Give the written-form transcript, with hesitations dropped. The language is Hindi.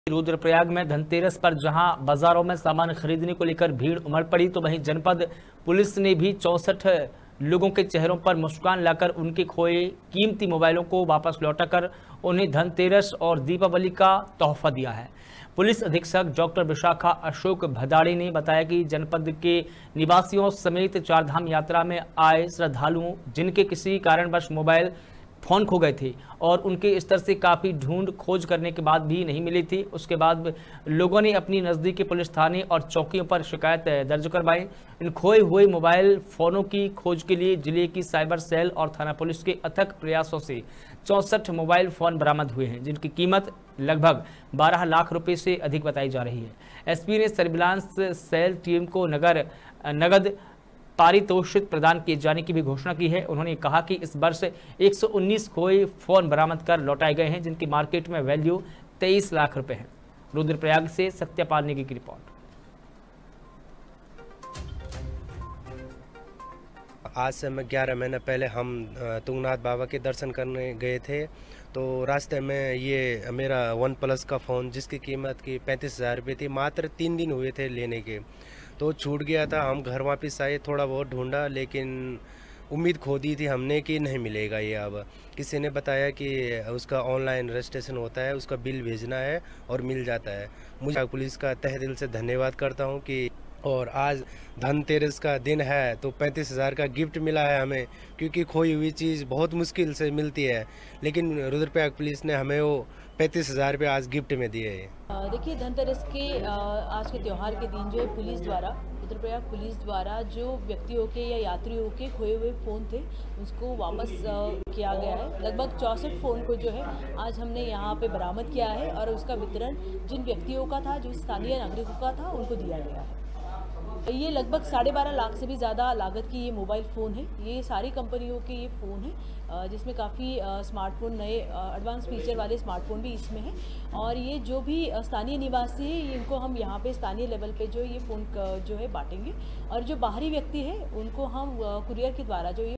रुद्रप्रयाग में धनतेरस पर जहां बाजारों में सामान खरीदने को लेकर भीड़ उमड़ पड़ी, तो वहीं जनपद पुलिस ने भी 64 लोगों के चेहरों पर मुस्कान लाकर उनके खोए कीमती मोबाइलों को वापस लौटाकर उन्हें धनतेरस और दीपावली का तोहफा दिया है। पुलिस अधीक्षक डॉक्टर विशाखा अशोक भदाड़ी ने बताया कि जनपद के निवासियों समेत चारधाम यात्रा में आए श्रद्धालुओं जिनके किसी कारणवश मोबाइल फोन खो गए थे और उनके स्तर से काफ़ी ढूंढ खोज करने के बाद भी नहीं मिली थी, उसके बाद लोगों ने अपनी नज़दीकी पुलिस थाने और चौकियों पर शिकायत दर्ज करवाई। इन खोए हुए मोबाइल फ़ोनों की खोज के लिए जिले की साइबर सेल और थाना पुलिस के अथक प्रयासों से 64 मोबाइल फ़ोन बरामद हुए हैं, जिनकी कीमत लगभग 12 लाख रुपये से अधिक बताई जा रही है। एसपी ने सर्विलांस सेल टीम को नगद पारितोषिक प्रदान किए जाने की भी घोषणा की है। उन्होंने कहा कि इस वर्ष 119 खोए फोन बरामद कर लौटाए गए हैं, जिनकी मार्केट में वैल्यू 23 लाख रुपए है। रुद्रप्रयाग से सत्यपाल नेगी की रिपोर्ट। आज से 11 महीने पहले हम तुंगनाथ बाबा के दर्शन करने गए थे, तो रास्ते में ये मेरा वन प्लस का फ़ोन जिसकी कीमत की 35,000 रुपये थी, मात्र 3 दिन हुए थे लेने के, तो छूट गया था। हम घर वापस आए, थोड़ा बहुत ढूंढा, लेकिन उम्मीद खो दी थी हमने कि नहीं मिलेगा ये। अब किसी ने बताया कि उसका ऑनलाइन रजिस्ट्रेशन होता है, उसका बिल भेजना है और मिल जाता है। मुझे पुलिस का तहे दिल से धन्यवाद करता हूँ कि और आज धनतेरस का दिन है तो 35,000 का गिफ्ट मिला है हमें, क्योंकि खोई हुई चीज़ बहुत मुश्किल से मिलती है, लेकिन रुद्रप्रयाग पुलिस ने हमें वो 35,000 रुपये आज गिफ्ट में दिए हैं। देखिए, धनतेरस के आज के त्यौहार के दिन जो है रुद्रप्रयाग पुलिस द्वारा जो व्यक्तियों के या यात्रियों के खोए हुए फ़ोन थे उसको वापस किया गया है। लगभग 64 फ़ोन को जो है आज हमने यहाँ पे बरामद किया है और उसका वितरण जिन व्यक्तियों का था, जो स्थानीय नागरिकों का था, उनको दिया गया है। ये लगभग 12.5 लाख से भी ज़्यादा लागत की ये मोबाइल फ़ोन है। ये सारी कंपनियों के ये फ़ोन है, जिसमें काफ़ी स्मार्टफोन, नए एडवांस फीचर वाले स्मार्टफोन भी इसमें हैं। और ये जो भी स्थानीय निवासी है, इनको हम यहाँ पे स्थानीय लेवल पे जो ये फ़ोन जो है बांटेंगे, और जो बाहरी व्यक्ति है उनको हम कुरियर के द्वारा जो ये